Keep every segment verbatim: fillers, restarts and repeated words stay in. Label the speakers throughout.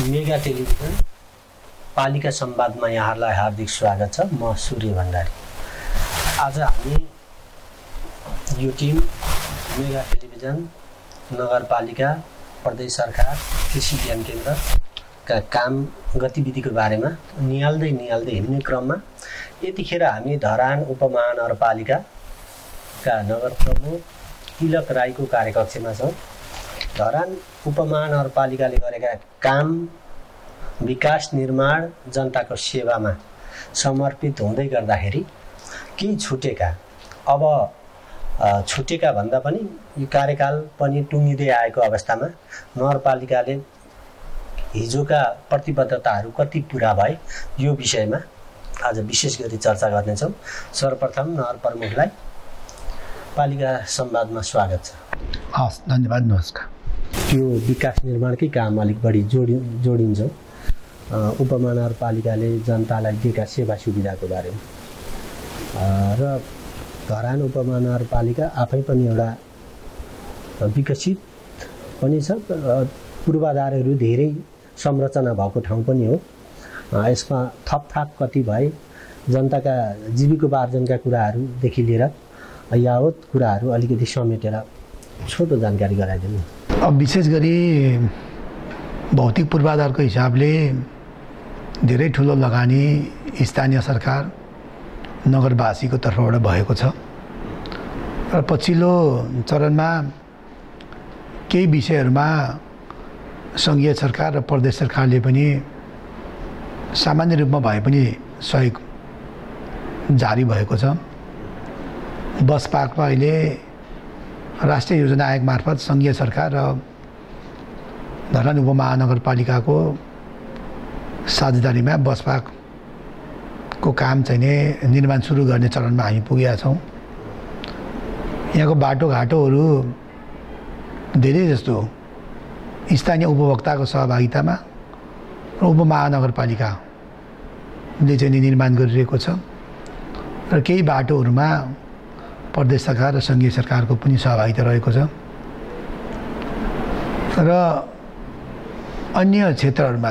Speaker 1: Mega television पालिका संवादमा यहाँहरूलाई हार्दिक स्वागत छ। म सूर्य भण्डारी। आज हामी यो टिम मेगा टेलिभिजन, नगरपालिका, प्रदेश सरकार, कृषि ज्ञान केन्द्रका काम गतिविधिको बारेमा निहाल्दै निहाल्दै हिँड्ने क्रममा यतिखेर हामी धरान उपमहानगरपालिकाका नगर प्रमुख तिलक राईको कार्यकक्षमा छौँ। धरान उपमहानगरपालिकाले गरेका काम, विकास, निर्माण, जनताको सेवामा समर्पित हुँदै गर्दाखेरि केही छुटेका, अब छुटेका भन्दा पनि यो कार्यकाल पनि टुङ्गिँदै आएको अवस्थामा नगरपालिकाले हिजोका प्रतिबद्धताहरू कति पुरा भए यो विषयमा आज विशेष गरी चर्चा गर्नेछौँ। सर्वप्रथम नगर प्रमुखलाई पालिका संवादमा स्वागत छ।
Speaker 2: हस्, धन्यवाद, नमस्कार।
Speaker 1: यो विकास निर्माणकै काम अलिक बढी जोडि जोडिन्छ उपमहानगरपालिकाले जनतालाई दिएका सेवा सुविधाको बारेमा र धरान उपमहानगरपालिका आफै पनि एउटा विकसित पनि छ, पूर्वाधारहरू धेरै संरचना भएको ठाउँ पनि हो। यसमा थपथाप कति भए जनताका जीविकोपार्जनका कुराहरूदेखि लिएर यावत कुराहरू अलिकति समेटेर छोटो जानकारी गराइदिनु।
Speaker 2: अब विशेष गरी भौतिक पूर्वाधारको हिसाबले धेरै ठुलो लगानी स्थानीय सरकार नगरवासीको तर्फबाट भएको छ र पछिल्लो चरणमा केही विषयहरूमा सङ्घीय सरकार र प्रदेश सरकारले पनि सामान्य रूपमा भए पनि सहयोग जारी भएको छ। बस पार्कमा अहिले राष्ट्रिय योजना आयोग मार्फत सङ्घीय सरकार र धरान उपमहानगरपालिकाको साझेदारीमा बस पार्कको काम चाहिँ निर्माण सुरु गर्ने चरणमा हामी पुगेका छौँ। यहाँको बाटोघाटोहरू धेरै जस्तो स्थानीय उपभोक्ताको सहभागितामा र उपमहानगरपालिकाले चाहिँ निर्माण गरिरहेको छ र केही बाटोहरूमा प्रदेश सरकार र सङ्घीय सरकारको पनि सहभागिता रहेको छ र अन्य क्षेत्रहरूमा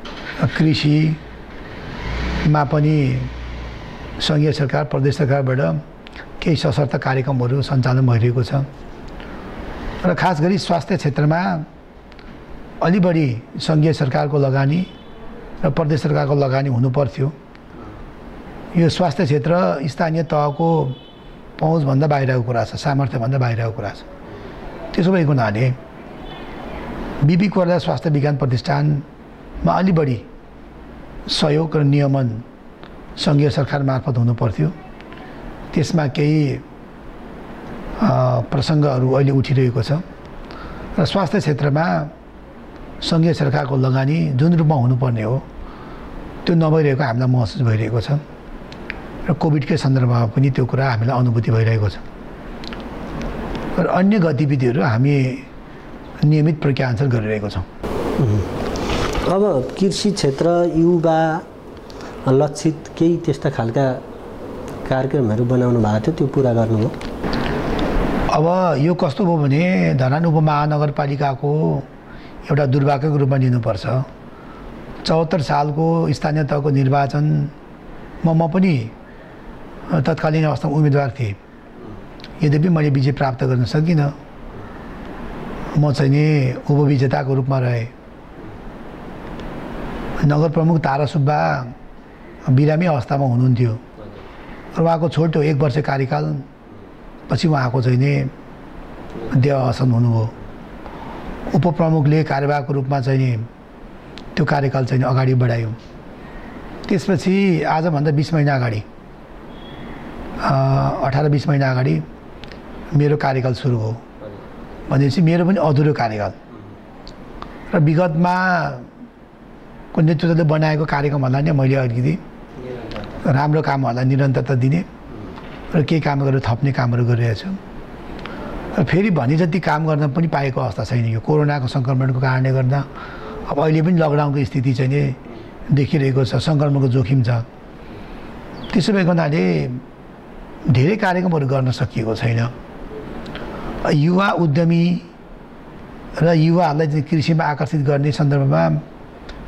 Speaker 2: कृषिमा पनि सङ्घीय सरकार, प्रदेश सरकारबाट केही सशर्त कार्यक्रमहरू सञ्चालन भइरहेको छ र खास गरी स्वास्थ्य क्षेत्रमा अलि बढी सङ्घीय सरकारको लगानी र प्रदेश सरकारको लगानी हुनुपर्थ्यो। यो स्वास्थ्य क्षेत्र स्थानीय तहको पहुँचभन्दा बाहिरको कुरा छ, सामर्थ्यभन्दा बाहिरको कुरा छ। त्यसो भएको हुनाले बिबी कोइराला स्वास्थ्य विज्ञान प्रतिष्ठानमा अलि बढी सहयोग र नियमन सङ्घीय सरकार मार्फत हुनुपर्थ्यो। त्यसमा केही प्रसङ्गहरू अहिले उठिरहेको छ र स्वास्थ्य क्षेत्रमा सङ्घीय सरकारको लगानी जुन रूपमा हुनुपर्ने हो त्यो नभइरहेको हामीलाई महसुस भइरहेको छ र कोभिडकै सन्दर्भमा पनि त्यो कुरा हामीलाई अनुभूति भइरहेको छ र अन्य गतिविधिहरू हामी नियमित प्रक्रियाअनुसार गरिरहेको छौँ।
Speaker 1: अब कृषि क्षेत्र, युवा लक्षित केही त्यस्ता खालका कार्यक्रमहरू बनाउनु भएको थियो, त्यो पुरा गर्नुभयो?
Speaker 2: अब यो कस्तो भयो भने धरान उपमहानगरपालिकाको एउटा दुर्भाग्यको रूपमा लिनुपर्छ। चौहत्तर सालको स्थानीय तहको निर्वाचनमा म पनि तत्कालीन अवस्थामा उम्मेदवार थिएँ। यद्यपि मैले विजय प्राप्त गर्न सकिनँ। म चाहिँ नि उपविजेताको रूपमा रहेँ। नगर प्रमुख तारा सुब्बा बिरामी अवस्थामा हुनुहुन्थ्यो र उहाँको छोटो एक वर्ष कार्यकाल पछि उहाँको चाहिँ नि देह अवसान हुनुभयो। उपप्रमुखले कार्यवाहकको रूपमा चाहिँ नि त्यो कार्यकाल चाहिँ अगाडि बढायो। त्यसपछि आजभन्दा बिस महिना अगाडि, अठार बिस महिना अगाडि मेरो कार्यकाल सुरु हो। भनेपछि मेरो पनि अधुरो कार्यकाल र विगतमा को नेतृत्वले बनाएको कार्यक्रमहरूलाई नै मैले अलिकति राम्रो कामहरूलाई निरन्तरता दिने र केही काम गरेर थप्ने कामहरू गरिरहेको छु। र फेरि भने जति काम गर्न पनि पाएको अवस्था छैन। यो कोरोनाको सङ्क्रमणको कारणले गर्दा अब अहिले पनि लकडाउनको स्थिति चाहिँ नि देखिरहेको छ, सङ्क्रमणको जोखिम छ। त्यसो भएको हुनाले धेरै कार्यक्रमहरू गर्न सकिएको छैन। युवा उद्यमी र युवाहरूलाई चाहिँ कृषिमा आकर्षित गर्ने सन्दर्भमा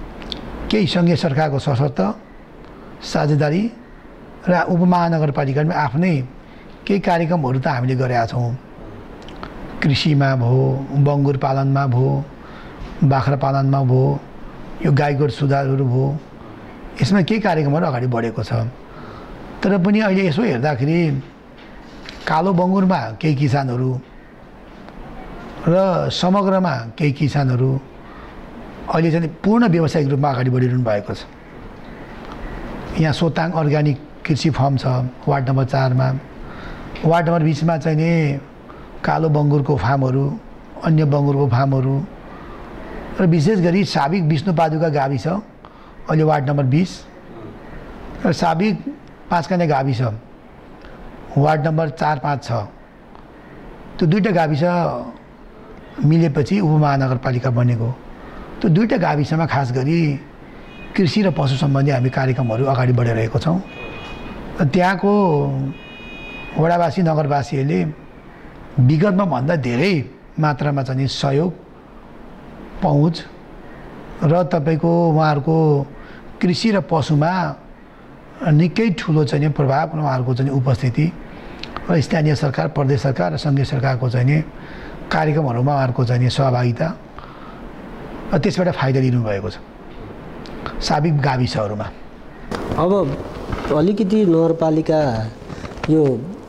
Speaker 2: केही सङ्घीय सरकारको सशर्त साझेदारी र उपमहानगरपालिकामा आफ्नै केही कार्यक्रमहरू त हामीले गरेका छौँ। कृषिमा भयो, बङ्गुर पालनमा भयो, बाख्रा पालनमा भयो, यो गाईगोठ सुधारहरू भयो, यसमा केही कार्यक्रमहरू अगाडि बढेको छ। तर पनि अहिले यसो हेर्दाखेरि कालो बङ्गुरमा केही किसानहरू र समग्रमा केही किसानहरू अहिले चाहिँ पूर्ण व्यावसायिक रूपमा अगाडि बढिरहनु भएको छ। यहाँ सोताङ अर्ग्यानिक कृषि फर्म छ वार्ड नम्बर चारमा। वार्ड नम्बर बिसमा चाहिँ नि कालो बङ्गुरको फार्महरू, अन्य बङ्गुरको फार्महरू र विशेष गरी साबिक विष्णुपादुका गाविस अहिले वार्ड नम्बर बिस र साबिक पाँचकन्या गाविस वार्ड नम्बर चार पाँच छ। त्यो दुईवटा गाविस मिलेपछि उपमहानगरपालिका बनेको। त्यो दुईवटा गाविसमा खास गरी कृषि र पशु सम्बन्धी हामी कार्यक्रमहरू अगाडि बढाइरहेको छौँ। त्यहाँको वडावासी नगरवासीहरूले विगतमा भन्दा धेरै मात्रामा चाहिँ सहयोग, पहुँच र तपाईँको उहाँहरूको कृषि र पशुमा निकै ठुलो चाहिँ प्रभाव र उहाँहरूको चाहिँ उपस्थिति र स्थानीय सरकार, प्रदेश सरकार र सङ्घीय सरकारको चाहिँ कार्यक्रमहरूमा उहाँहरूको चाहिँ सहभागिता र त्यसबाट फाइदा लिनुभएको छ साबिक गाविसहरूमा।
Speaker 1: अब अलिकति नगरपालिका यो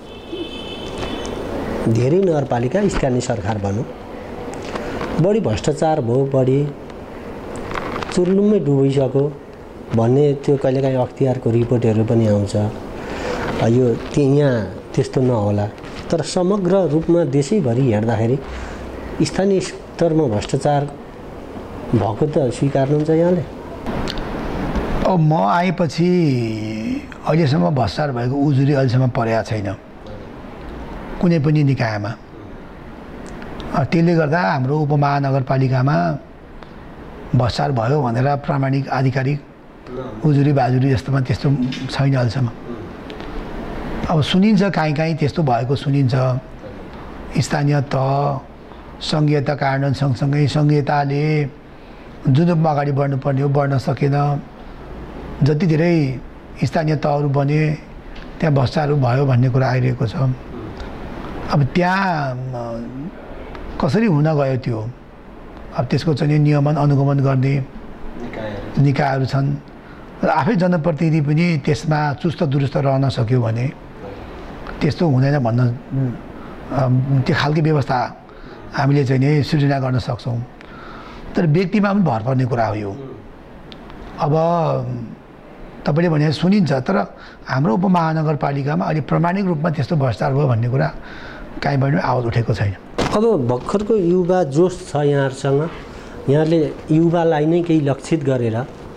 Speaker 1: धेरै नगरपालिका स्थानीय सरकार भनौँ बढी भ्रष्टाचार भयो, बढी चुर्लुम्मै डुबिसक्यो भन्ने त्यो कहिलेकाहीँ अख्तियारको रिपोर्टहरू पनि आउँछ। यो यहाँ त्यस्तो नहोला, तर समग्र रूपमा देशैभरि हेर्दाखेरि स्थानीय स्तरमा भ्रष्टाचार भएको त स्वीकार्नुहुन्छ यहाँले?
Speaker 2: अब म आएपछि अहिलेसम्म भ्रष्टाचार भएको उजुरी अहिलेसम्म परेको छैन कुनै पनि निकायमा। त्यसले गर्दा हाम्रो उपमहानगरपालिकामा भ्रष्टाचार भयो भनेर प्रामाणिक आधिकारिक उजुरी बाजुरी जस्तोमा त्यस्तो छैन अहिलेसम्म। अब सुनिन्छ काहीँ काहीँ त्यस्तो भएको सुनिन्छ। स्थानीय तह सङ्घीयता कार्यान्वयन सँगसँगै सङ्घीयताले जुन रूपमा अगाडि बढ्नुपर्ने हो बढ्न सकेन। जति धेरै स्थानीय तहहरू बने त्यहाँ भ्रष्टाचार भयो भन्ने कुरा आइरहेको छ। अब त्यहाँ कसरी हुन गयो त्यो, अब त्यसको चाहिँ नियमन अनुगमन गर्ने निकायहरू छन् र आफै जनप्रतिनिधि पनि त्यसमा चुस्त दुरुस्त रहन सक्यो भने त्यस्तो हुँदैन भन्न त्यो खालको व्यवस्था हामीले चाहिँ नि सृजना गर्न सक्छौँ। तर व्यक्तिमा पनि भर पर्ने कुरा हो यो। अब तपाईँले भने सुनिन्छ, तर हाम्रो उपमहानगरपालिकामा अहिले प्रामाणिक रूपमा त्यस्तो भ्रष्टाचार भयो भन्ने कुरा कहीँबाट आवाज उठेको छैन।
Speaker 1: अब भर्खरको युवा जोस छ यहाँहरूसँग, यहाँले युवालाई नै केही लक्षित गरेर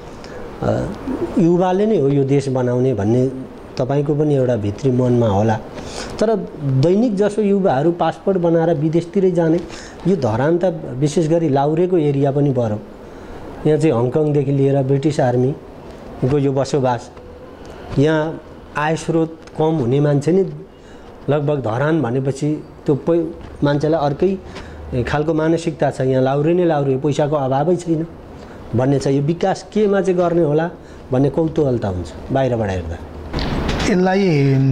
Speaker 1: युवाले नै हो यो देश बनाउने भन्ने तपाईँको पनि एउटा भित्री मनमा होला। तर दैनिक जसो युवाहरू पासपोर्ट बनाएर विदेशतिरै जाने, यो धरान त विशेष गरी लाउरेको एरिया पनि बरौँ, यहाँ चाहिँ हङकङदेखि लिएर ब्रिटिस आर्मीको यो बसोबास, यहाँ आय स्रोत कम हुने मान्छे नै लगभग धरान भनेपछि त्यो पै मान्छेलाई अर्कै खालको मानसिकता छ। यहाँ लाउरे नै लाउरे, पैसाको अभावै छैन भन्ने छ। यो विकास केमा चाहिँ गर्ने होला भन्ने कौतूहलता हुन्छ बाहिरबाट हेर्दा।
Speaker 2: यसलाई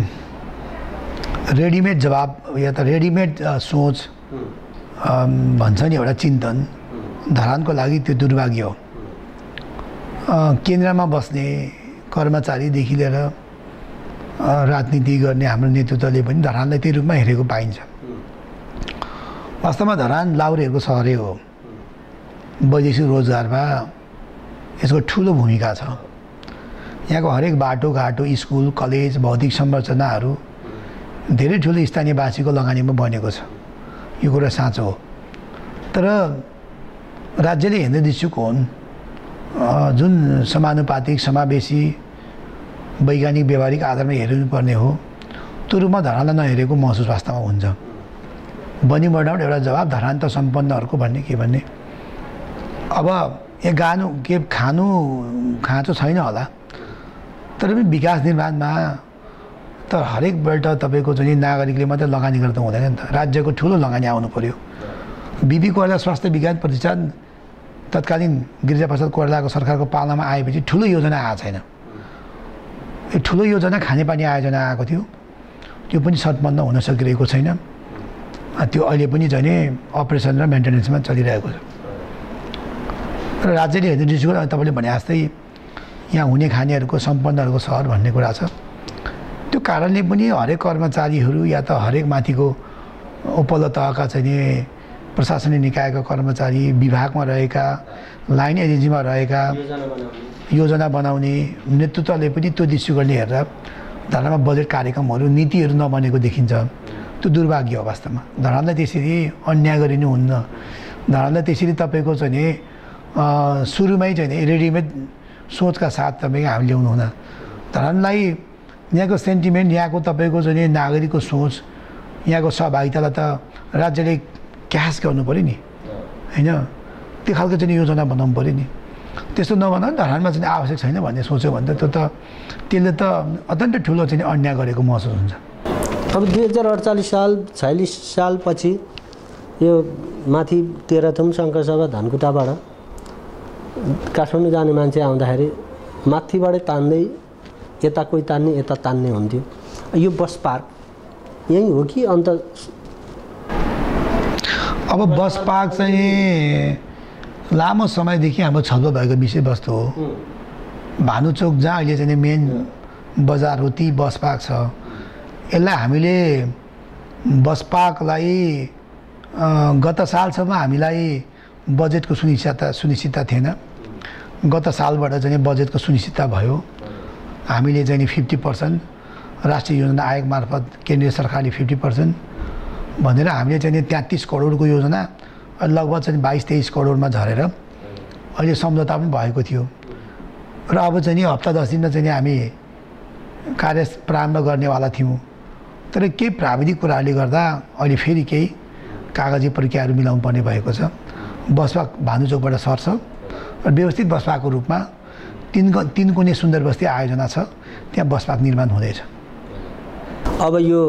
Speaker 2: रेडिमेड जवाब या त रेडिमेड सोच भन्छ नि एउटा चिन्तन, धरानको लागि त्यो दुर्भाग्य हो। केन्द्रमा बस्ने कर्मचारीदेखि लिएर राजनीति गर्ने हाम्रो नेतृत्वले पनि धरानलाई त्यही रूपमा हेरेको पाइन्छ। वास्तवमा धरान लाउरेहरूको सहरै हो। वैदेशिक रोजगारमा यसको ठुलो भूमिका छ। यहाँको हरेक बाटोघाटो, स्कुल, कलेज, भौतिक संरचनाहरू धेरै ठुलो स्थानीयवासीको लगानीमा बनेको छ। यो कुरा साँचो हो। तर राज्यले हेर्ने दृष्टिकोण जुन समानुपातिक, समावेशी, वैज्ञानिक, व्यावहारिक आधारमा हेर्नुपर्ने हो त्यो रूपमा धरानलाई नहेरेको महसुस वास्तवमा हुन्छ। बनिबढाउट एउटा जवाब धरान त सम्पन्नहरूको भन्ने के भन्ने। अब यहाँ गानु के खानु खाँचो छैन होला, तर पनि विकास निर्माणमा त हरेकपल्ट तपाईँको चाहिँ नागरिकले मात्रै लगानी गर्दा हुँदैन नि त। राज्यको ठुलो लगानी आउनु पऱ्यो। बिबी कोइराला स्वास्थ्य विज्ञान प्रतिष्ठान तत्कालीन गिरिजाप्रसाद कोइरालाको सरकारको पालामा आएपछि ठुलो योजना आएको छैन। यो ठुलो योजना खानेपानी आयोजना आएको थियो, त्यो पनि सम्पन्न हुन सकिरहेको छैन। त्यो अहिले पनि चाहिँ नि अपरेसन र मेन्टेनेन्समा चलिरहेको छ। र राज्यले हेर्ने दृष्टिकोण तपाईँले भने जस्तै यहाँ हुने खानेहरूको सम्पन्नहरूको सहर भन्ने कुरा छ। त्यो कारणले पनि हरेक कर्मचारीहरू या त हरेक माथिको उपल्लो तहका चाहिँ नि प्रशासनिक निकायका कर्मचारी, विभागमा रहेका, लाइन एजेन्सीमा रहेका, योजना बनाउने नेतृत्वले पनि त्यो दृष्टिकोणले हेरेर धरानमा बजेट कार्यक्रमहरू नीतिहरू नबनेको देखिन्छ। त्यो दुर्भाग्य हो वास्तवमा। धरानलाई त्यसरी अन्याय गरिनु हुन्न। धरानलाई त्यसरी तपाईँको चाहिँ नि सुरुमै चाहिँ नि रेडिमेड सोचका साथ तपाईँको हामी ल्याउनु हुन। धरानलाई यहाँको सेन्टिमेन्ट, यहाँको तपाईँको चाहिँ नि नागरिकको सोच, यहाँको सहभागितालाई त राज्यले क्यास गर्नु पऱ्यो नि, होइन? त्यो खालको चाहिँ योजना बनाउनु पऱ्यो नि। त्यस्तो नबनाउनु धरानमा चाहिँ आवश्यक छैन भन्ने सोच्यो भने त त्यो त त्यसले त अत्यन्त ठुलो चाहिँ अन्याय गरेको महसुस हुन्छ।
Speaker 1: अब दुई हजार अडचालिस साल छयालिस सालपछि यो माथि तेह्रथुम शङ्करसभा धनकुटाबाट काठमाडौँ जाने मान्छे आउँदाखेरि माथिबाटै तान्दै यता कोही तान्ने यता तान्ने हुन्थ्यो। यो बस पार्क यही हो कि अन्त?
Speaker 2: अब बस पार्क चाहिँ लामो समयदेखि हाम्रो छलफल भएको विषयवस्तु हो। भानुचोक जहाँ अहिले चाहिँ मेन बजार हो ती बस पार्क छ। यसलाई हामीले बस पार्कलाई गत सालसम्म हामीलाई बजेटको सुनिश्चितता सुनिश्चितता थिएन। गत सालबाट चाहिँ बजेटको सुनिश्चितता भयो। हामीले चाहिँ फिफ्टी पर्सेन्ट राष्ट्रिय योजना आयोग मार्फत केन्द्रीय सरकारले फिफ्टी पर्सेन्ट भनेर हामीले चाहिँ तेत्तिस करोडको योजना लगभग चाहिँ बाइस तेइस करोडमा झरेर अहिले सम्झौता पनि भएको थियो। र अब चाहिँ नि हप्ता दस दिनमा चाहिँ हामी कार्य प्रारम्भ गर्नेवाला थियौँ। तर केही प्राविधिक कुराहरूले गर्दा अहिले फेरि केही कागजी प्रक्रियाहरू मिलाउनु पर्ने भएको छ। बसपार्क भानुचोकबाट सर्छ र व्यवस्थित बसपार्कको रूपमा तिन तिन कुने सुन्दर बस्ती आयोजना छ, त्यहाँ बसपार्क निर्माण हुँदैछ।
Speaker 1: अब यो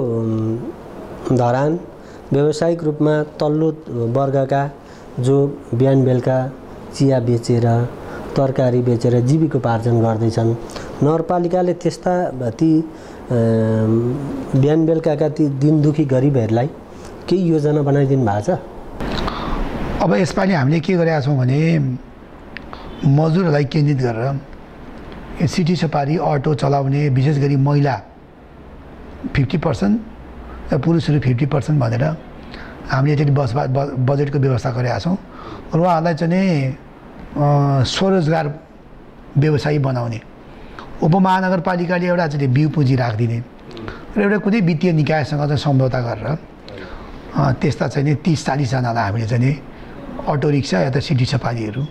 Speaker 1: धरान व्यावसायिक रूपमा तल्लो वर्गका जो बिहान बेलुका चिया बेचेर तरकारी बेचेर जीविकोपार्जन गर्दैछन्, नगरपालिकाले त्यस्ता ती बिहान बेलुकाका ती दिन दुखी गरिबहरूलाई केही योजना बनाइदिनु भएको छ?
Speaker 2: अब यसपालि हामीले के गरेका छौँ भने मजदुरहरूलाई केन्द्रित गरेर सिटी सफारी अटो चलाउने विशेष गरी महिला फिफ्टी पर्सेन्ट र पुरुषहरू फिफ्टी पर्सेन्ट भनेर हामीले चाहिँ बस बजेटको व्यवस्था गरेका छौँ। र उहाँहरूलाई चाहिँ स्वरोजगार व्यवसायी बनाउने, उपमहानगरपालिकाले एउटा चाहिँ बिउ पुँजी राखिदिने र एउटा कुनै वित्तीय निकायसँग चाहिँ सम्झौता गरेर त्यस्ता चाहिँ नि तिस चालिसजनालाई हामीले चाहिँ नि अटो रिक्सा या त सिटी सफारीहरू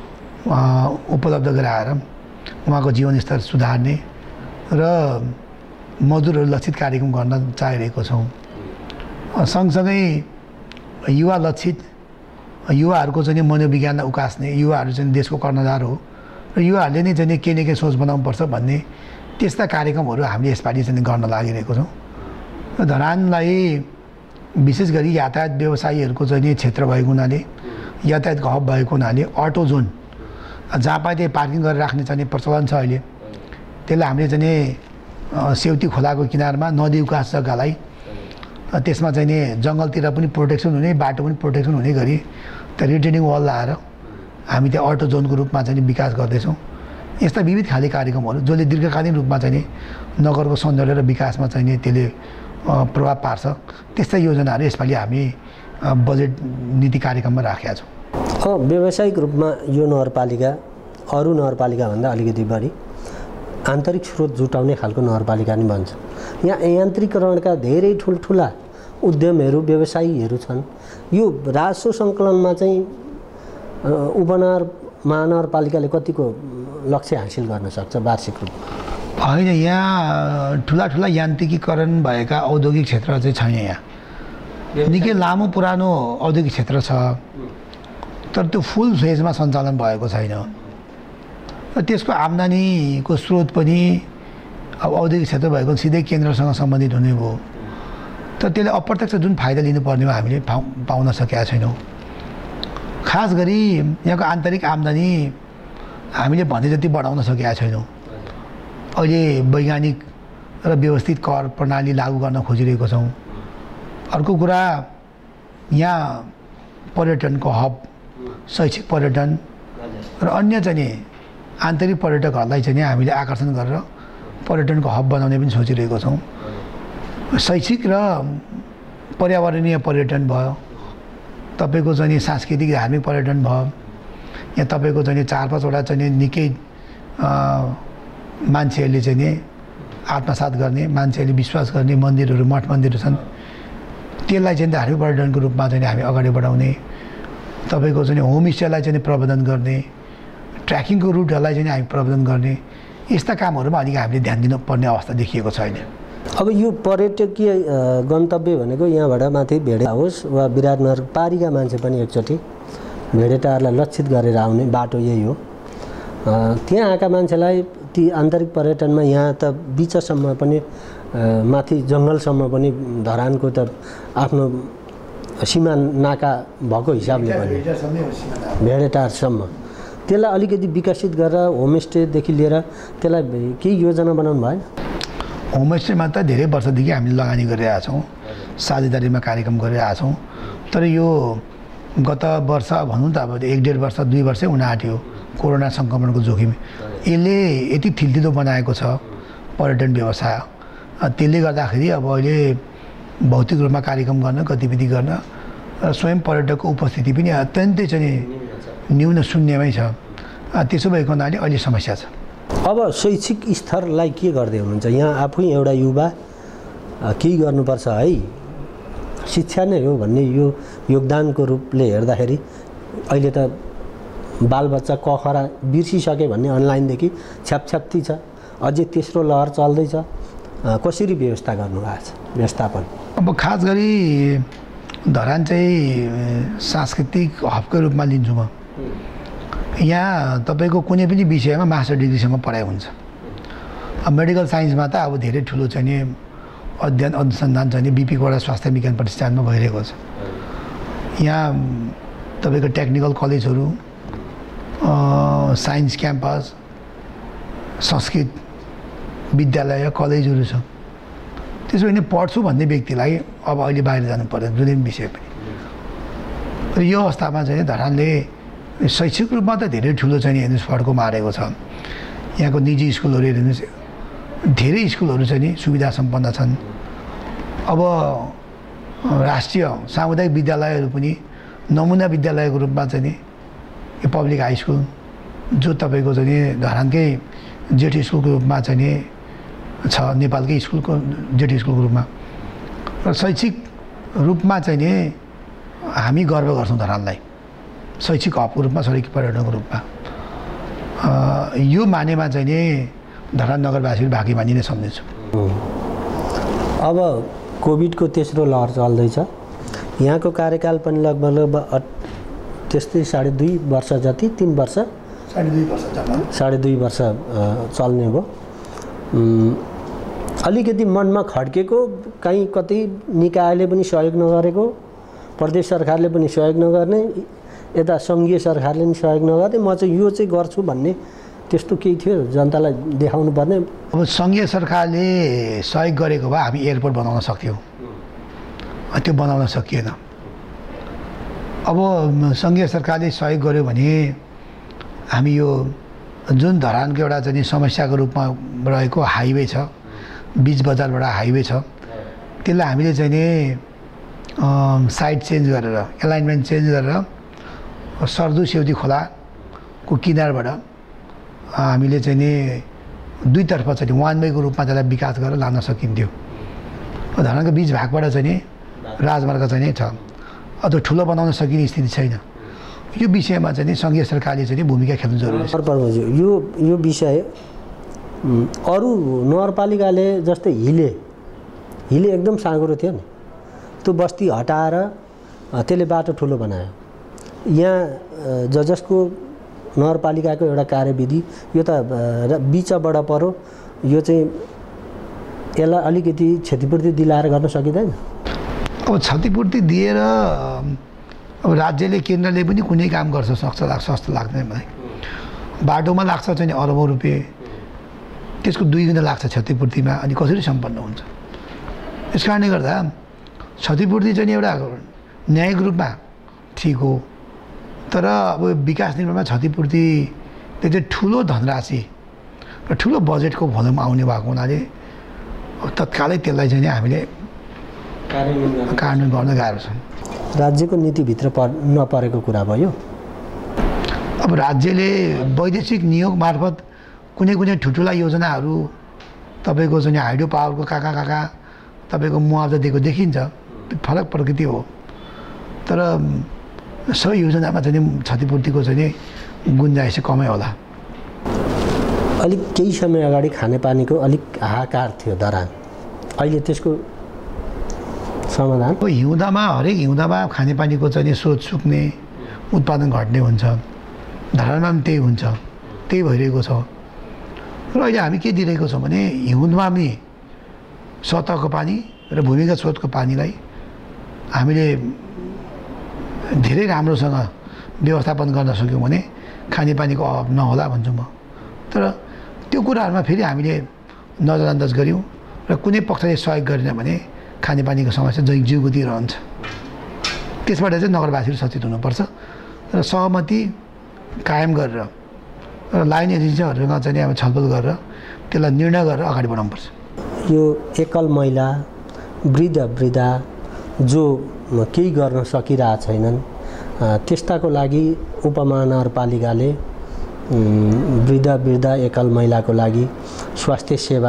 Speaker 2: उपलब्ध गराएर उहाँको जीवनस्तर सुधार्ने र मजदुरहरू लक्षित कार्यक्रम गर्न चाहिरहेको छौँ। सँगसँगै युवा लक्षित युवाहरूको चाहिँ मनोविज्ञानलाई उकास्ने, युवाहरू चाहिँ देशको कर्णधार हो र युवाहरूले नै चाहिँ के न के सोच बनाउनुपर्छ भन्ने त्यस्ता कार्यक्रमहरू हामीले यसपालि चाहिँ गर्न लागिरहेको छौँ। र धरानलाई विशेष गरी यातायात व्यवसायीहरूको चाहिँ क्षेत्र भएको हुनाले, यातायातको हब भएको हुनाले अटो जोन जहाँ पाए त्यही पार्किङ गरेर राख्ने चाहिँ प्रचलन छ अहिले। त्यसलाई हामीले चाहिँ सेउती खोलाको किनारमा नदी उकास जग्गालाई त्यसमा चाहिँ नि जङ्गलतिर पनि प्रोटेक्सन हुने, बाटो पनि प्रोटेक्सन हुने गरी त्यो रिटेनिङ वाल लगाएर हामी त्यहाँ अटो जोनको रूपमा चाहिँ विकास गर्दैछौँ। यस्ता विविध खाले कार्यक्रमहरू जसले दीर्घकालीन रूपमा चाहिँ नगरको सौन्दर्य र विकासमा चाहिँ त्यसले प्रभाव पार्छ, त्यस्ता योजनाहरू यसपालि हामी बजेट नीति कार्यक्रममा राखेका छौँ।
Speaker 1: व्यावसायिक रूपमा यो नगरपालिका अरू नगरपालिकाभन्दा अलिकति बढी आन्तरिक स्रोत जुटाउने खालको नगरपालिका नि बन्छ। यहाँ यान्त्रिकरणका धेरै ठुल्ठुला उद्यमहरू व्यवसायीहरू छन्। यो राजस्व सङ्कलनमा चाहिँ उपनगर महानगरपालिकाले कतिको लक्ष्य हासिल गर्न सक्छ वार्षिक रूपमा?
Speaker 2: होइन, यहाँ ठुला ठुला यान्त्रिकीकरण भएका औद्योगिक क्षेत्र चाहिँ छैन। यहाँ निकै लामो पुरानो औद्योगिक क्षेत्र छ, तर त्यो फुल फेजमा सञ्चालन भएको छैन र त्यसको आम्दानीको स्रोत पनि अब औद्योगिक क्षेत्र भएको सिधै केन्द्रसँग सम्बन्धित हुने भयो। तर त्यसले अप्रत्यक्ष जुन फाइदा लिनुपर्ने हो हामीले पाउ पाउन सकेका छैनौँ। खास गरी यहाँको आन्तरिक आम्दानी हामीले भने जति बढाउन सकेका छैनौँ। अहिले वैज्ञानिक र व्यवस्थित कर प्रणाली लागू गर्न खोजिरहेको छौँ। अर्को कुरा यहाँ पर्यटनको हब, शैक्षिक पर्यटन र अन्य चाहिँ आन्तरिक पर्यटकहरूलाई चाहिँ हामीले आकर्षण गरेर पर्यटनको हब बनाउने पनि सोचिरहेको छौँ। शैक्षिक र पर्यावरणीय पर्यटन भयो, तपाईँको चाहिँ सांस्कृतिक धार्मिक पर्यटन भयो, यहाँ तपाईँको चाहिँ चार पाँचवटा चाहिँ निकै मान्छेहरूले चाहिँ नि आत्मसात गर्ने, मान्छेहरूले विश्वास गर्ने मन्दिरहरू, मठ मन्दिरहरू छन्, त्यसलाई चाहिँ धार्मिक पर्यटनको रूपमा चाहिँ हामी अगाडि बढाउने, तपाईँको चाहिँ होमस्टेलाई चाहिँ प्रबन्धन गर्ने, ट्र्याकिङको रुटहरूलाई चाहिँ हामी प्रबन्धन गर्ने, यस्ता कामहरूमा अलिक हामीले ध्यान दिनुपर्ने अवस्था देखिएको छ अहिले।
Speaker 1: अब यो पर्यटकीय गन्तव्य भनेको यहाँबाट माथि भेडे होस् वा विराटनगर पारीका मान्छे पनि एकचोटि भेडेटारलाई लक्षित गरेर आउने बाटो यही हो। त्यहाँ आएका मान्छेलाई ती आन्तरिक पर्यटनमा यहाँ त बिचसम्म पनि माथि जङ्गलसम्म पनि धरानको त आफ्नो सीमा नाका भएको हिसाबले पनि भेडेटारसम्म त्यसलाई अलिकति विकसित गरेर होमस्टेदेखि लिएर त्यसलाई केही योजना बनाउनु भएन?
Speaker 2: होमस्टेमा त धेरै वर्षदेखि हामीले लगानी गरिरहेका छौँ, साझेदारीमा कार्यक्रम गरिरहेका छौँ। तर यो गत वर्ष भनौँ त अब एक डेढ वर्ष दुई वर्षै हुन आँट्यो कोरोना सङ्क्रमणको जोखिम यसले यति थिल्दिलो बनाएको छ पर्यटन व्यवसाय। त्यसले गर्दाखेरि अब अहिले भौतिक रूपमा कार्यक्रम गर्न, गतिविधि गर्न र स्वयं पर्यटकको उपस्थिति पनि अत्यन्तै चाहिँ न्यून शून्यमै छ। त्यसो भएको हुनाले अहिले समस्या छ।
Speaker 1: अब शैक्षिक स्तरलाई के गर्दै हुनुहुन्छ? यहाँ आफै एउटा युवा केही गर्नुपर्छ है, शिक्षा नै हो भन्ने यो योगदानको रूपले हेर्दाखेरि अहिले त बालबच्चा कखरा बिर्सिसके भन्ने अनलाइनदेखि छ्यापछ्याप्ती छ, अझै तेस्रो लहर चल्दैछ। कसरी व्यवस्था गर्नुभएको छ व्यवस्थापन?
Speaker 2: अब खास गरी धरान चाहिँ सांस्कृतिक हबकै रूपमा लिन्छु म। यहाँ तपाईँको कुनै पनि विषयमा मास्टर डिग्रीसम्म पढाइ हुन्छ। अब मेडिकल साइन्समा त अब धेरै ठुलो चाहिँ नि अध्ययन अनुसन्धान चाहिँ बिपी कोडा स्वास्थ्य विज्ञान प्रतिष्ठानमा भइरहेको छ। यहाँ तपाईँको टेक्निकल कलेजहरू, साइन्स क्याम्पस, संस्कृत विद्यालय कलेजहरू छ। त्यसो भने पढ्छु भन्ने व्यक्तिलाई अब अहिले बाहिर जानु पर्दैन जुनै विषय पनि। र यो अवस्थामा चाहिँ धरानले शैक्षिक रूपमा त धेरै ठुलो चाहिँ हेर्नुहोस् फड्को मारेको छ। यहाँको निजी स्कुलहरू हेर्नुहोस्, धेरै स्कुलहरू चाहिँ नि सुविधा सम्पन्न छन्। अब राष्ट्रिय सामुदायिक विद्यालयहरू पनि नमुना विद्यालयको रूपमा चाहिँ नि यो पब्लिक हाई स्कुल जो तपाईँको चाहिँ नि धरानकै जेठ स्कुलको रूपमा चाहिँ नि छ, नेपालकै स्कुलको जेठ स्कुलको रूपमा। र शैक्षिक रूपमा चाहिँ नि हामी गर्व गर्छौँ धरानलाई शैक्षिक हबको रूपमा, शैक्षिक पर्यटनको रूपमा। यो मानेमा चाहिँ नि धरान नगरवासीहरू भाग्यमानी नै सम्झिन्छु।
Speaker 1: अब कोभिडको तेस्रो लहर चल्दैछ, यहाँको कार्यकाल पनि लगभग लगभग त्यस्तै साढे दुई वर्ष जति, तिन वर्ष
Speaker 2: साढे दुई वर्ष
Speaker 1: साढे दुई वर्ष चल्ने हो। अलिकति मनमा खड्केको, कहीँ कतै निकायले पनि सहयोग नगरेको, प्रदेश सरकारले पनि सहयोग नगर्ने, यता सङ्घीय सरकारले पनि सहयोग नगर्ने, म चाहिँ यो चाहिँ गर्छु भन्ने त्यस्तो केही थियो जनतालाई देखाउनु पर्ने?
Speaker 2: अब सङ्घीय सरकारले सहयोग गरेको भए हामी एयरपोर्ट बनाउन सक्थ्यौँ, त्यो बनाउन सकिएन। अब सङ्घीय सरकारले सहयोग गर्यो भने हामी यो जुन धरानको एउटा चाहिँ समस्याको रूपमा रहेको हाइवे छ, बिच बजारबाट हाइवे छ, त्यसलाई हामीले चाहिँ नि साइड चेन्ज गरेर, एलाइनमेन्ट चेन्ज गरेर सर्दु सेउदी खोलाको किनारबाट हामीले चाहिँ नि दुईतर्फ चाहिँ वान वेको रूपमा त्यसलाई विकास गरेर लान सकिन्थ्यो। धरानको बिच भागबाट चाहिँ नि राजमार्ग चाहिँ नि छ, अथवा ठुलो बनाउन सकिने स्थिति छैन। यो विषयमा चाहिँ नि सङ्घीय सरकारले चाहिँ नि भूमिका खेल्नु जरुरी छ।
Speaker 1: यो यो विषय अरू नगरपालिकाले जस्तै हिले हिले एकदम साँगुरो थियो नि, त्यो बस्ती हटाएर त्यसले बाटो ठुलो बनायो। यहाँ ज जसको नगरपालिकाको एउटा कार्यविधि यो त बिचबाट पऱ्यो, यो चाहिँ यसलाई अलिकति क्षतिपूर्ति दिलाएर गर्न सकिँदैन?
Speaker 2: अब क्षतिपूर्ति दिएर अब राज्यले केन्द्रले पनि कुनै काम गर्छ सक्छ लाग्छ जस्तो लाग्दैन मलाई। बाटोमा लाग्छ चाहिँ अरबौँ रुपियाँ, त्यसको दुई गुणा लाग्छ क्षतिपूर्तिमा, अनि कसरी सम्पन्न हुन्छ? यस कारणले गर्दा क्षतिपूर्ति चाहिँ एउटा न्यायिक रूपमा ठिक हो, तर अब विकास निर्माणमा क्षतिपूर्तिले चाहिँ ठुलो धनराशि र ठुलो बजेटको भोल्युम आउने भएको हुनाले तत्कालै त्यसलाई चाहिँ हामीले कार्यान्वयन गर्न गाह्रो छ।
Speaker 1: राज्यको नीतिभित्र पर नपरेको कुरा भयो।
Speaker 2: अब राज्यले वैदेशिक नियोग मार्फत कुनै कुनै ठुल्ठुला योजनाहरू तपाईँको चाहिँ हाइड्रो पावरको कहाँ कहाँ कहाँ कहाँ तपाईँको मुआवजा दिएको देखिन्छ, फरक प्रकृति हो। तर सबै योजनामा चाहिँ क्षतिपूर्तिको चाहिँ गुन्जाइस कमै होला।
Speaker 1: अलिक केही समय अगाडि खानेपानीको अलिक हाहाकार थियो धरान, अहिले त्यसको समाधान?
Speaker 2: हिउँदामा हरेक हिउँदामा खानेपानीको चाहिँ स्रोत सुक्ने, उत्पादन घट्ने हुन्छ। धरानमा पनि त्यही हुन्छ, त्यही भइरहेको छ। र अहिले हामी के दिइरहेको छौँ भने हिउँदमा पनि सतहको पानी र भूमिगत स्रोतको पानीलाई हामीले धेरै राम्रोसँग व्यवस्थापन गर्न सक्यौँ भने खानेपानीको अभाव नहोला भन्छु म। तर त्यो कुराहरूमा फेरि हामीले नजरअन्दाज गऱ्यौँ र कुनै पक्षले सहयोग गरेन भने खानेपानीको समस्या जै जिउगुदी रहन्छ। त्यसबाट चाहिँ नगरवासीहरू सचेत हुनुपर्छ र सहमति कायम गरेर र लाइन एजेन्सीहरूसँग चाहिँ अब छलफल गरेर त्यसलाई निर्णय गरेर अगाडि बढाउनुपर्छ।
Speaker 1: यो एकल महिला, वृद्ध वृद्धा जो केही गर्न सकिरहेका छैनन्, त्यस्ताको लागि उपमहानगरपालिकाले वृद्ध वृद्धा एकल महिलाको लागि स्वास्थ्य सेवा,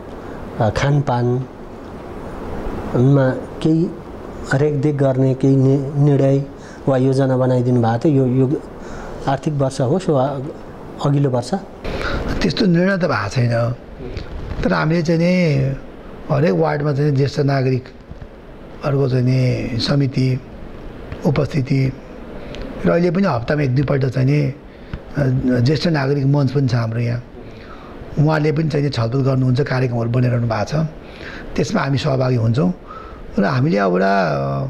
Speaker 1: खानपानमा केही रेखदेख गर्ने केही निर्णय वा योजना बनाइदिनु भएको थियो। यो यो आर्थिक वर्ष होस् वा अघिल्लो वर्ष
Speaker 2: त्यस्तो निर्णय त भएको छैन। तर हामीले चाहिँ नि हरेक वार्डमा चाहिँ ज्येष्ठ नागरिकहरूको चाहिँ नि समिति उपस्थिति र अहिले पनि हप्तामा एक दुईपल्ट चाहिँ नि ज्येष्ठ नागरिक मञ्च पनि छ हाम्रो यहाँ। उहाँले पनि चाहिँ छलफल गर्नुहुन्छ, कार्यक्रमहरू बनाइरहनु भएको छ, त्यसमा हामी सहभागी हुन्छौँ। र हामीले अब एउटा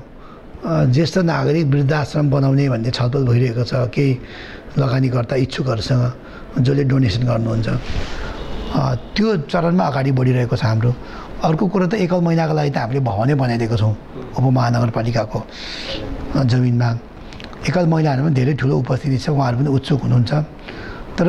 Speaker 2: ज्येष्ठ नागरिक वृद्धाश्रम बनाउने भन्ने छलफल भइरहेको छ केही लगानीकर्ता इच्छुकहरूसँग जसले डोनेसन गर्नुहुन्छ। त्यो चरणमा अगाडि बढिरहेको छ हाम्रो। अर्को कुरो त एकल महिनाको लागि त हामीले भवनै बनाइदिएको छौँ उपमहानगरपालिकाको जमिनमा। एकल महिलाहरूमा धेरै ठुलो उपस्थिति छ, उहाँहरू पनि उत्सुक हुनुहुन्छ। तर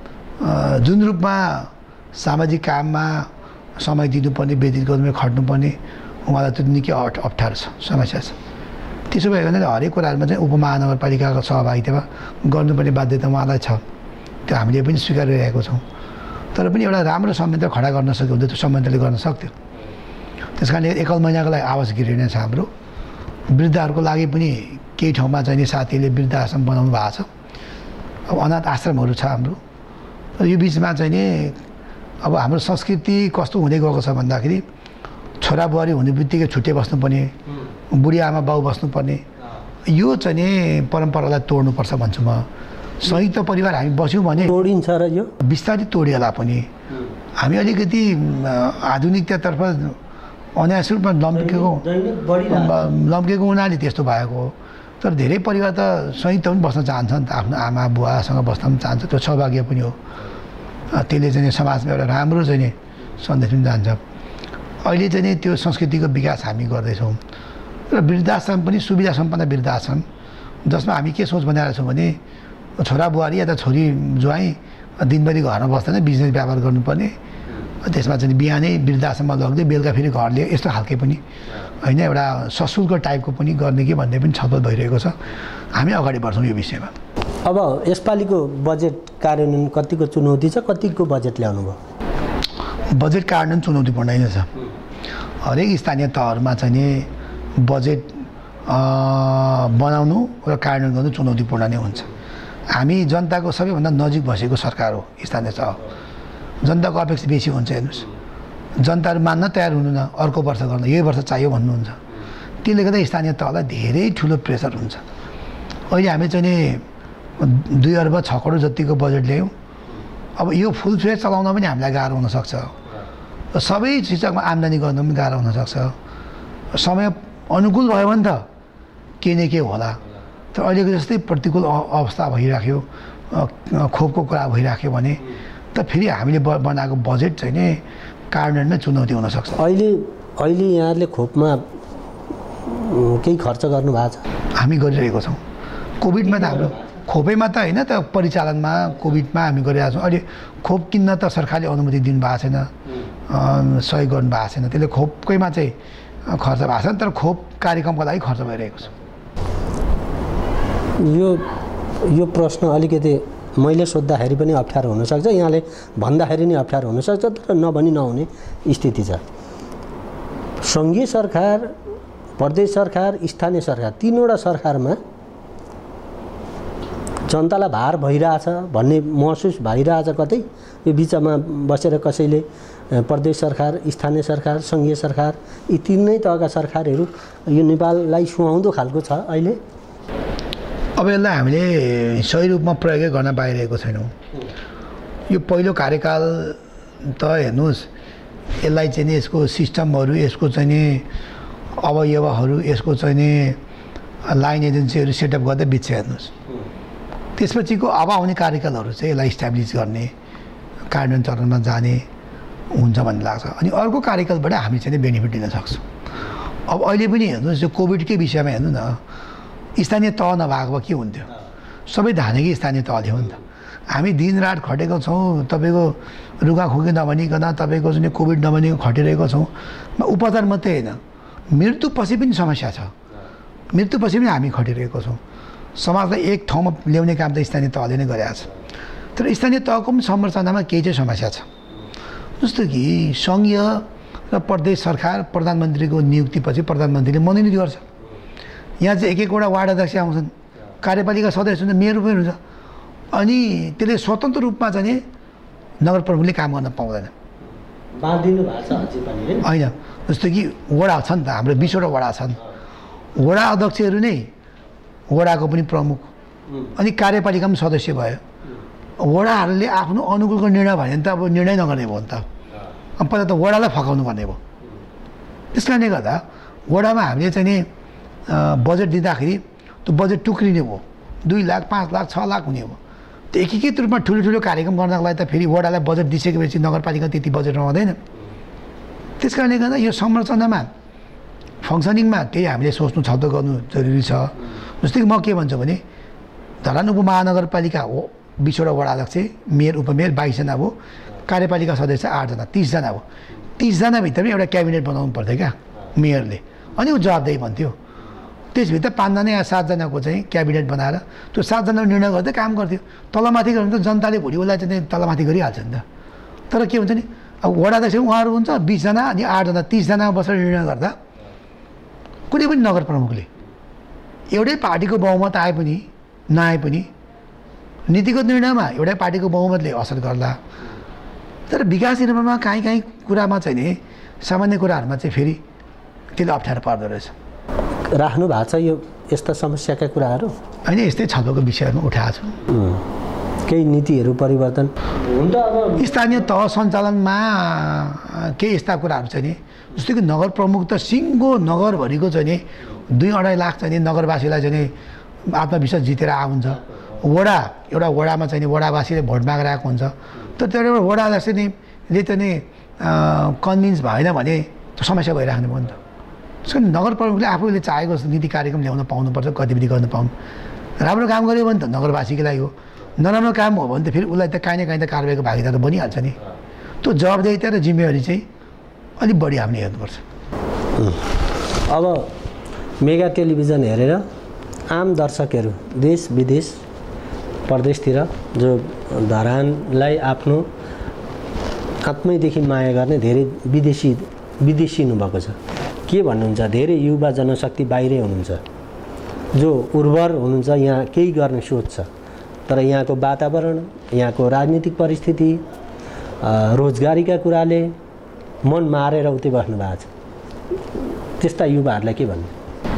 Speaker 2: जुन रूपमा सामाजिक काममा समय दिनुपर्ने, व्यतीत गर्नुपर्ने, खट्नुपर्ने, उहाँलाई त्यो निकै अप्ठ्यारो छ, समस्या छ। त्यसो भयो भने हरेक कुराहरूमा चाहिँ उपमहानगरपालिकाको सहभागितामा गर्नुपर्ने बाध्यता उहाँलाई छ, त्यो हामीले पनि स्वीकार गरिरहेको छौँ। तर पनि एउटा राम्रो संयन्त्र खडा गर्न सक्यो भने त्यो संयन्त्रले गर्न सक्थ्यो। त्यस कारणले एकल महिनाको लागि आवास गृह छ हाम्रो। वृद्धहरूको लागि पनि केही ठाउँमा चाहिँ साथीले वृद्ध आश्रम बनाउनु भएको छ। अब अनाथ आश्रमहरू छ हाम्रो। यो बिचमा चाहिँ नि अब हाम्रो संस्कृति कस्तो हुँदै गएको छ भन्दाखेरि छोराबुहारी हुने बित्तिकै छुट्टै बस्नुपर्ने, बुढी आमा बाउ बस्नुपर्ने, यो चाहिँ नि परम्परालाई तोड्नुपर्छ भन्छु म। संयुक्त परिवार हामी बस्यौँ भने
Speaker 1: तोडिन्छ र यो
Speaker 2: बिस्तारै तोडिएला पनि। हामी अलिकति आधुनिकतातर्फ अनायास रूपमा लम्केको लम्केको हुनाले त्यस्तो भएको हो। तर धेरै परिवार त संयुक्त पनि बस्न चाहन्छन्, आफ्नो आमा बुवासँग बस्न पनि चाहन्छ, त्यो सौभाग्य पनि हो। त्यसले चाहिँ समाजमा एउटा राम्रो चाहिँ नि सन्देश पनि जान्छ। अहिले चाहिँ नि त्यो संस्कृतिको विकास हामी गर्दैछौँ। र वृद्धाश्रम पनि सुविधा सम्पन्न वृद्धाश्रम, जसमा हामी के सोच बनाएर छौँ भने छोरा बुहारी या त छोरी ज्वाइँ दिनभरि घरमा बस्दैन, बिजनेस व्यापार गर्नुपर्ने, त्यसमा चाहिँ बिहानै वृद्धाश्रममा लग्दै बेलुका फेरि घर लियो, यस्तो खालके पनि होइन, एउटा सशुल्क टाइपको पनि गर्ने कि भन्ने पनि छलफल भइरहेको छ। हामी अगाडि बढ्छौँ यो विषयमा।
Speaker 1: अब यसपालिको बजेट कार्यान्वयन कतिको चुनौती छ, कतिको बजेट ल्याउनु भयो?
Speaker 2: बजेट कार्यान्वयन चुनौतीपूर्ण नै छ। हरेक स्थानीय तहहरूमा चाहिँ नि बजेट बनाउनु र कार्यान्वयन गर्नु चुनौतीपूर्ण नै हुन्छ। हामी जनताको सबैभन्दा नजिक बसेको सरकार हो स्थानीय तह। जनताको अपेक्षा बेसी हुन्छ। हेर्नुहोस्, जनताहरू मान्न तयार हुनु न, अर्को वर्ष गर्न, यही वर्ष चाहियो भन्नुहुन्छ। त्यसले गर्दा स्थानीय तहलाई धेरै ठुलो प्रेसर हुन्छ। अहिले हामी चाहिँ नि दुई अर्ब छ करोड जतिको बजेट ल्यायौँ। अब यो फुल फ्लेज चलाउन पनि हामीलाई गाह्रो हुनसक्छ। सबै चिजमा आम्दानी गर्नु पनि गाह्रो हुनसक्छ। समय अनुकूल भयो भने त के न के होला। तर अहिलेको जस्तै प्रतिकूल अवस्था भइराख्यो, खोपको कुरा भइराख्यो भने त फेरि हामीले बनाएको बजेट चाहिँ नि कार्यान्वयनमै चुनौती हुनसक्छ।
Speaker 1: अहिले अहिले यहाँहरूले खोपमा केही खर्च गर्नु भएको छ?
Speaker 2: हामी गरिरहेको छौँ। कोभिडमा त हाम्रो खोपैमा त होइन त परिचालनमा कोभिडमा हामी गरिरहेको छौँ। अहिले खोप किन्न त सरकारले अनुमति दिनुभएको छैन, सहयोग गर्नुभएको छैन, त्यसले खोपकैमा चाहिँ खर्च भएको छैन, तर खोप कार्यक्रमको लागि खर्च भइरहेको छ।
Speaker 1: यो यो प्रश्न अलिकति मैले सोद्धाखेरि पनि अप्ठ्यारो हुनसक्छ, यहाँले भन्दाखेरि नै अप्ठ्यारो हुनसक्छ, तर नभनी नहुने स्थिति छ। सङ्घीय सरकार, प्रदेश सरकार, स्थानीय सरकार, तीनवटा सरकारमा जनतालाई भार भइरहेछ भन्ने महसुस भइरहेछ कतै? यो बिचमा बसेर कसैले प्रदेश सरकार, स्थानीय सरकार, सङ्घीय सरकार, यी तीनै तहका सरकारहरू यो नेपाललाई सुहाउँदो खालको छ अहिले?
Speaker 2: अब यसलाई हामीले सही रूपमा प्रयोग गर्न पाइरहेको छैनौँ। यो पहिलो कार्यकाल त हेर्नुहोस्, यसलाई चाहिँ नि यसको सिस्टमहरू, यसको चाहिँ नि अवयवहरू, यसको चाहिँ नि लाइन एजेन्सीहरू सेटअप गर्दै बित्छ हेर्नुहोस्। त्यसपछिको अब आउने कार्यकालहरू चाहिँ यसलाई इस्टाब्लिस गर्ने, कार्यान्वयन चरणमा जाने हुन्छ भन्ने लाग्छ। अनि अर्को कार्यकालबाट हामी चाहिँ बेनिफिट लिन सक्छौँ। अब अहिले पनि हेर्नुहोस्, यो कोभिडकै विषयमा हेर्नु न, स्थानीय तह नभएको भए के हुन्थ्यो? सबै धानेकै स्थानीय तहले हो नि त। हामी दिनरात खटेको छौँ, तपाईँको रुगाखोकी नभनिकन, तपाईँको चाहिँ कोभिड नभनिकन खटिरहेको छौँ। उपचार मात्रै होइन, मृत्युपछि पनि समस्या छ, मृत्युपछि पनि हामी खटिरहेको छौँ। समाजलाई एक ठाउँमा ल्याउने काम त स्थानीय तहले नै गरेको छ, तर स्थानीय तहको पनि संरचनामा केही चाहिँ समस्या छ। जस्तो कि सङ्घीय र प्रदेश सरकार प्रधानमन्त्रीको नियुक्तिपछि प्रधानमन्त्रीले मनोनित गर्छ। यहाँ चाहिँ एक एकवटा वार्ड अध्यक्ष आउँछन्, कार्यपालिका सदस्य हुन्छ, मेयर पनि हुन्छ, अनि त्यसले स्वतन्त्र रूपमा चाहिँ नगर प्रमुखले काम गर्न पाउँदैन।
Speaker 1: बाँधिनु भएको छ अझै पनि
Speaker 2: होइन? जस्तो कि वडा छ नि त, हाम्रो बिसवटा वडा छन्, वडा अध्यक्षहरू नै वडाको पनि प्रमुख, अनि कार्यपालिका पनि सदस्य भयो। वडाहरूले आफ्नो अनुकूलको निर्णय भयो भने त अब निर्णय नगर्ने भयो नि त, अब पहिला त वडालाई फकाउनु पर्ने भयो। त्यस कारणले गर्दा वडामा हामीले चाहिँ नि बजेट दिँदाखेरि त्यो बजेट टुक्रिने भयो, दुई लाख पाँच लाख छ लाख हुने भयो। त्यो एकीकृत रूपमा ठुलो ठुलो कार्यक्रम गर्नको लागि त फेरि वडालाई बजेट दिइसकेपछि नगरपालिका त्यति बजेट रहँदैन। त्यस कारणले गर्दा यो संरचनामा फङ्सनिङमा केही हामीले सोच्नु छातो गर्नु जरुरी छ। जस्तै कि म के भन्छु भने, धरान उपमहानगरपालिका हो बिसवटा वडा अध्यक्ष, मेयर उपमेयर बाइसजना भयो, कार्यपालिका सदस्य आठजना, तिसजना हो। तिसजनाभित्रमै एउटा क्याबिनेट बनाउनु पर्थ्यो क्या मेयरले, अनि ऊ जवाबदेही भन्थ्यो। त्यसभित्र पाँचजना या सातजनाको चाहिँ क्याबिनेट बनाएर त्यो सातजना निर्णय गर्दै काम गर्थ्यो। तलमाथि गर्नु त जनताले भोलि उसलाई चाहिँ तलमाथि गरिहाल्छ नि त। तर के हुन्छ नि, अब वडा अध्यक्ष उहाँहरू हुन्छ बिसजना, अनि आठजना तिसजना बसेर निर्णय गर्दा कुनै पनि नगर प्रमुखले एउटै पार्टीको बहुमत आए पनि नआए पनि नीतिगत निर्णयमा एउटै पार्टीको बहुमतले असर गर्ला। तर विकास निर्माणमा काहीँ काहीँ कुरामा चाहिँ नि सामान्य कुराहरूमा चाहिँ फेरि त्यसले अप्ठ्यारो पार्दो रहेछ।
Speaker 1: राख्नु भएको छ यो यस्ता समस्याका कुराहरू?
Speaker 2: होइन, यस्तै छलफलको विषयहरूमा उठाएको छु।
Speaker 1: केही नीतिहरू परिवर्तन हुन्छ। अब
Speaker 2: स्थानीय तह सञ्चालनमा केही यस्ता कुराहरू चाहिँ नि, जस्तो कि नगर प्रमुख त सिङ्गो नगरभरिको चाहिँ नि दुई अढाई लाख चाहिँ नि नगरवासीलाई चाहिँ नि आत्मविश्वास जितेर आउँछ। वडा एउटा वडामा चाहिँ नि वडावासीले भोट मागेर आएको हुन्छ, तर त्यो एउटा वडा अध्यक्ष नि ले त नि कन्भिन्स भएन भने त्यो समस्या भइराख्ने भयो नि त। त्यसो नगर प्रमुखले आफूले चाहेको नीति कार्यक्रम ल्याउन पाउनुपर्छ, गतिविधि गर्न पाउनु। राम्रो काम गऱ्यो भने त नगरवासीको लागि हो, नराम्रो काम हो भने त फेरि उसलाई त काहीँ न काहीँ त कारबाहीको भागीदार त बनिहाल्छ नि। त्यो जवाबदेही र जिम्मेवारी चाहिँ अलिक बढी हामीले हेर्नुपर्छ।
Speaker 1: अब मेगा टेलिभिजन हेरेर आम दर्शकहरू देश विदेश प्रदेशतिर जो धरानलाई आफ्नो आत्मैदेखि माया गर्ने धेरै विदेशी विदेशिनु भएको छ, के भन्नुहुन्छ? धेरै युवा जनशक्ति बाहिरै हुनुहुन्छ, जो उर्वर हुनुहुन्छ, यहाँ केही गर्ने सोच छ, तर यहाँको वातावरण, यहाँको राजनीतिक परिस्थिति, रोजगारीका कुराले मन मारेर उतै बस्नु भएको छ। त्यस्ता युवाहरूलाई के भन्नु?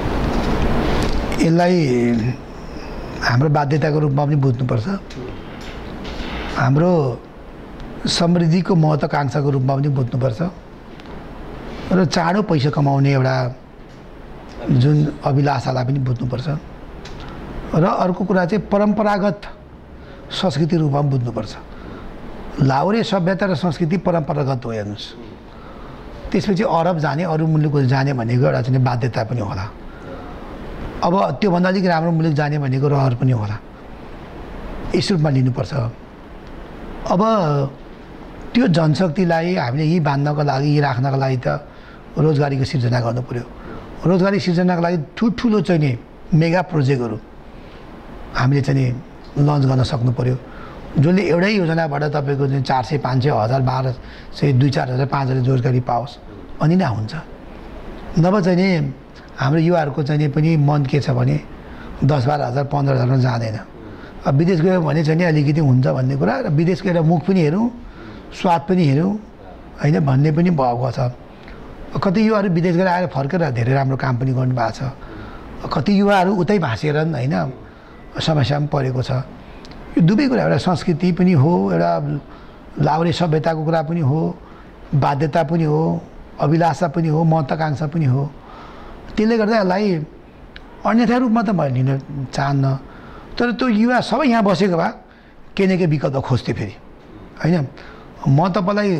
Speaker 2: यसलाई हाम्रो बाध्यताको रूपमा पनि बुझ्नुपर्छ, हाम्रो समृद्धिको महत्त्वाकांक्षाको रूपमा पनि बुझ्नुपर्छ, र चाँडो पैसा कमाउने एउटा जुन अभिलाषालाई पनि बुझ्नुपर्छ। र अर्को कुरा चाहिँ परम्परागत संस्कृति रूपमा बुझ्नुपर्छ। लाहुरे सभ्यता र संस्कृति परम्परागत हो हेर्नुहोस्। त्यसपछि अरब जाने अरू मुलुक जाने भनेको एउटा चाहिँ बाध्यता पनि होला। अब त्योभन्दा अलिक राम्रो मुलुक जाने भनेको रहर पनि होला। यस रूपमा लिनुपर्छ। अब त्यो जनशक्तिलाई हामीले यहीँ बाँध्नको लागि यहीँ राख्नको लागि त रोजगारीको सिर्जना गर्नु पऱ्यो। रोजगारी सिर्जनाको लागि ठुल्ठुलो चाहिँ नि मेगा प्रोजेक्टहरू हामीले चाहिँ लन्च गर्न सक्नु पऱ्यो, जसले एउटै योजनाबाट तपाईँको चाहिँ चार सय पाँच सय हजार बाह्र सय दुई चार हजार पाँच हजार रोजगारी पाओस् अनि नै हुन्छ। नभए चाहिँ नि हाम्रो युवाहरूको चाहिँ नि पनि मन के छ भने दस बाह्र हजार पन्ध्र हजारमा जाँदैन। अब विदेश गयो भने चाहिँ नि अलिकति हुन्छ भन्ने कुरा र विदेश गएर मुख पनि हेरौँ स्वाद पनि हेरौँ होइन भन्ने पनि भएको छ। कति युवाहरू विदेश गएर आएर फर्केर धेरै राम्रो काम पनि गर्नुभएको छ। कति युवाहरू उतै भाँसेर होइन समस्यामा परेको छ। यो दुवै कुरा एउटा संस्कृति पनि हो, एउटा लाहुरे सभ्यताको कुरा पनि हो, बाध्यता पनि हो, अभिलाषा पनि हो, महत्त्वाकांक्षा पनि हो। त्यसले गर्दा यसलाई अन्यथा रूपमा त मैले लिन चाहन्न। तर त्यो युवा सबै यहाँ बसेको भए केही न केही विकल्प खोज्थ्यो फेरि होइन। म तपाईँलाई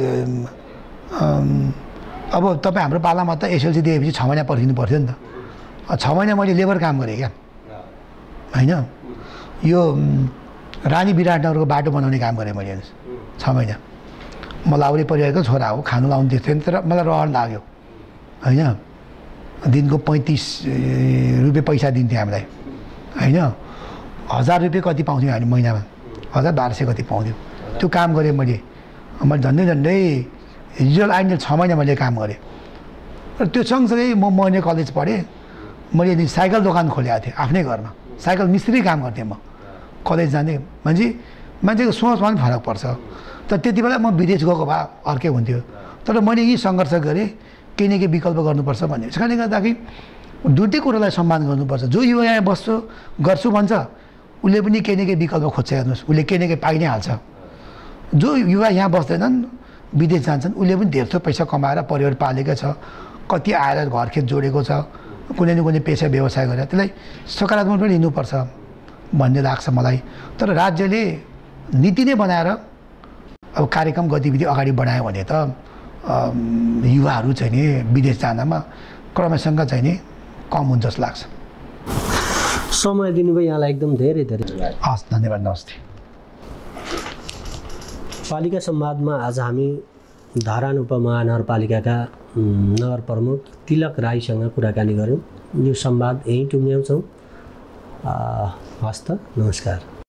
Speaker 2: अब तपाईँ हाम्रो पालामा त एसएलसी दिएपछि छ महिना पर्खिनु पर्थ्यो नि त। छ महिना मैले लेबर काम गरेँ क्या होइन। यो रानी विराटनगरको बाटो बनाउने काम गरेँ मैले छ महिना। म लाहुरे परिवारको छोरा हो, खानु लाउनु दिएको थिएँ तर मलाई रहर लाग्यो होइन। दिनको पैँतिस रुपियाँ पैसा दिन्थ्यो हामीलाई होइन। हजार रुपियाँ कति पाउँथ्यौँ हामी महिनामा, हजार बाह्र सय कति पाउँथ्यौँ। त्यो काम गरेँ मैले। मैले झन्डै झन्डै रिजल्ट आइन्जेल छ महिना मैले काम गरेँ। र त्यो सँगसँगै म मैले कलेज पढेँ। मैले साइकल दोकान खोलेको थिएँ आफ्नै घरमा, साइकल मिस्त्री काम गर्थेँ म। कलेज जाने मान्छे मान्छेको सोचमा पनि फरक पर्छ। तर त्यति बेला म विदेश गएको भए अर्कै हुन्थ्यो। तर मैले यही सङ्घर्ष गरेँ केही न केही विकल्प गर्नुपर्छ भन्ने। त्यस कारणले गर्दाखेरि दुइटै कुरालाई सम्मान गर्नुपर्छ। जो युवा यहाँ बस्छु गर्छु भन्छ उसले पनि केही न केही विकल्प खोज्छ हेर्नुहोस्, उसले केही न केही पाइ नै हाल्छ। जो युवा यहाँ बस्दैनन् विदेश जान्छन् उसले पनि धेर थोर पैसा कमाएर परिवार पालेको छ, कति आएर घरखेत जोडेको छ, कुनै न कुनै पेसा व्यवसाय गरेर त्यसलाई सकारात्मक पनि लिनुपर्छ भन्ने लाग्छ मलाई। तर राज्यले नीति नै बनाएर अब कार्यक्रम गतिविधि अगाडि बढायो भने त युवाहरू चाहिँ नि विदेश जानमा क्रमसँग चाहिँ नि कम हुन्छ जस्तो लाग्छ।
Speaker 1: समय दिनुभयो यहाँलाई एकदम धेरै धेरै
Speaker 2: हस्, धन्यवाद, नमस्ते।
Speaker 1: पालिका संवादमा आज हामी धरान उपमहानगरपालिकाका नगर प्रमुख तिलक राईसँग कुराकानी गऱ्यौँ। यो संवाद यहीँ टुङ्ग्याउँछौँ। हस्त, नमस्कार।